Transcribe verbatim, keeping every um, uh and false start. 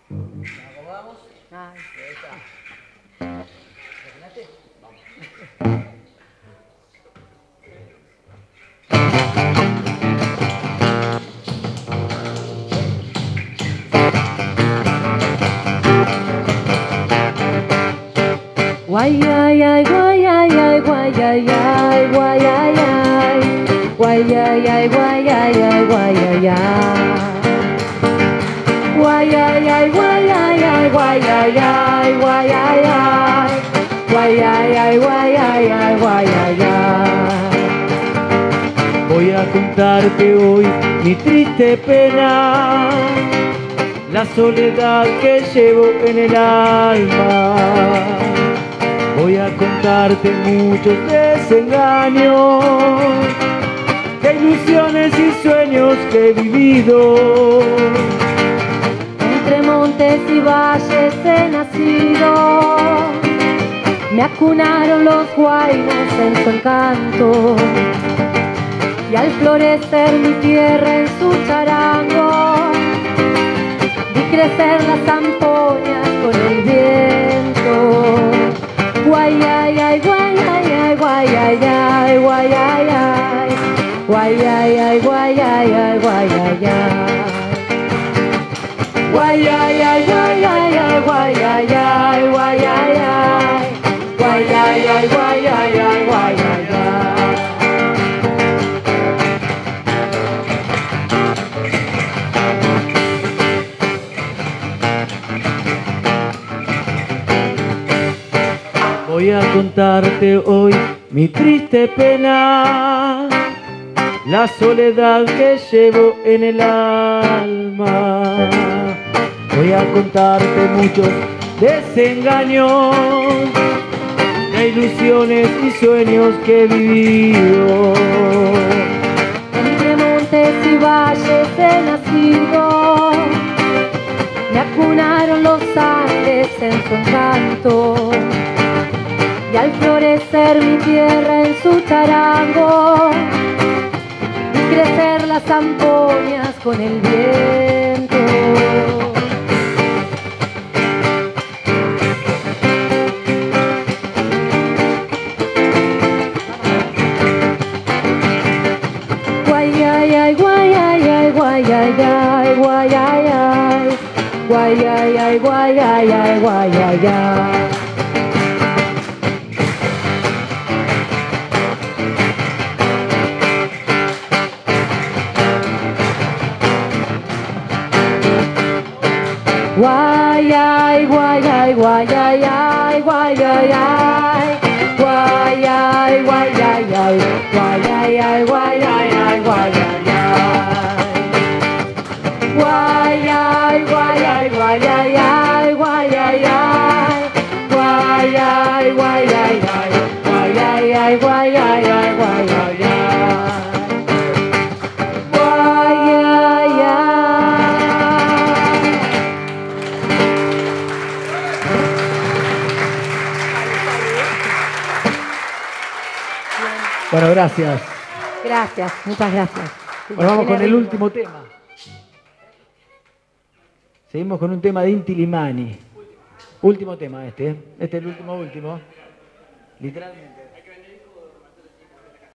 Vamos. Ay. Ahí está. ¿Terminaste? Vamos. Guay ay ay guay ay ay guay ay ay guay ay ay guay ay ay guay ay ay guay ay ay guay ay ay guay ay ay guay ay ay guay ay ay guay ay ay guay ay ay guay ay ay. Voy a contarte hoy mi triste pena, la soledad que llevo en el alma. Voy a contarte muchos desengaños, de ilusiones y sueños que he vivido. Entre montes y valles he nacido, me acunaron los guainos en su encanto, y al florecer mi tierra en su charango, vi crecer las ampollas con el viento. Guay ay ay guay ay ay guay ay ay guay ay ay guay ay ay guay ay ay guay ay ay guay ay ay guay ay ay guay ay ay guay ay ay guay ay ay guay ay ay guay ay ay. Voy a contarte hoy mi triste pena, la soledad que llevo en el alma. Voy a contarte muchos desengaños, de ilusiones y sueños que he vivido. Entre montes y valles he nacido, me acunaron los Andes en su encanto, y al florecer mi tierra en su charango, vi crecer las ampollas con el viento. Guay ay ay guay ay ay guay ay ay guay ay ay guay ay ay guay ay ay guay ay ay. Guay ay guay ay guay ay ay guay ay ay guay ay guay ay ay guay ay ay guay ay ay guay ay ay guay ay guay ay guay ay ay guay ay ay guay ay guay ay ay guay ay ay guay ay ay guay ay ay. Bueno, gracias. Gracias, muchas gracias. Bueno, vamos con el último tema. Seguimos con un tema de Inti Illimani. Último tema este, ¿eh? Este es el último, último. Literalmente.